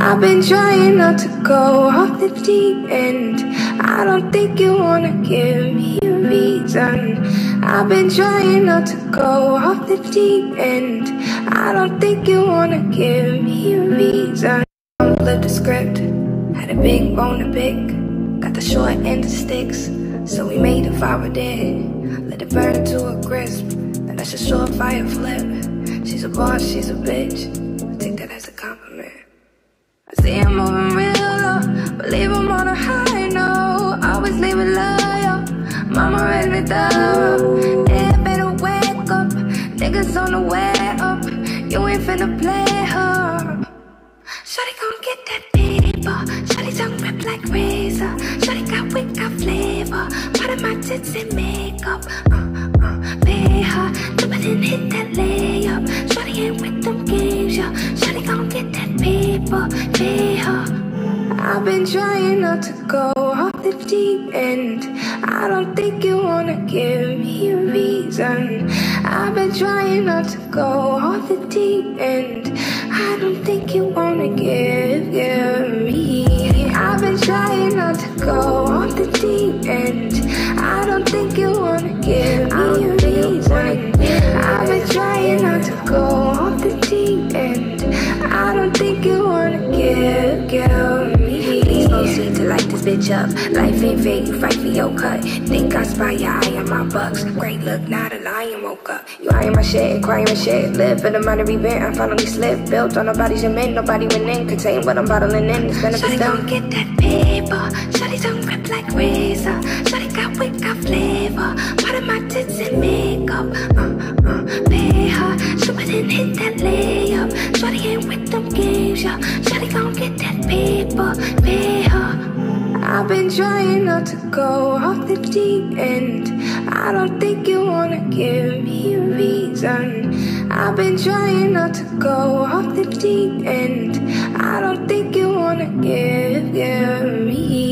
I've been trying not to go off the deep end. I don't think you wanna give me a reason. I've been trying not to go off the deep end. I don't think you wanna give me a reason. Flip the script, had a big bone to pick. Got the short end of sticks, so we made a fire dead. Let it burn to a crisp, then that's a surefire flip. She's a boss, she's a bitch, I take that as a compliment. I see I'm moving real low, but leave him on a high note. Always leave it loyal, mama raised me thorough. Yeah, better wake up, niggas on the way up. You ain't finna play her. Shawty gon' get that paper, shawty tongue rip like razor. Shawty got wit, got flavor, part of my tits and makeup. Pay her, jump it and hit that layup. Shawty ain't with them games, yo. Shawty gon' get that paper, pay her. I've been trying not to go off the deep end. I don't think you wanna give me a reason. I've been trying not to go off the deep end. I don't think you wanna give me. I've been trying not to go off the deep end. I don't think you wanna give me a reason. I've been trying not to go off the deep end. I don't think you wanna give me. Please proceed to light this bitch up. Life ain't fair, you fight for your cut. Think I spy your eye on my bucks. Great look, not a lion woke up. You eyeing my shit, crying my shit. Live in a minor event, I finally slipped. Built on nobody's men, nobody went in. Contain what I'm bottling in, it's benefits down. Shawty gon' get that paper, shawty tongue rip like razor. Shawty got wit, got flavor, part of my tits and makeup. Pay her, shoot it and hit that layup. Shawty ain't with them games, yo. Shawty gon' get that paper, pay her. I've been trying not to go off the deep end. I don't think you wanna give me a reason. I've been trying not to go off the deep end. I don't think you wanna give me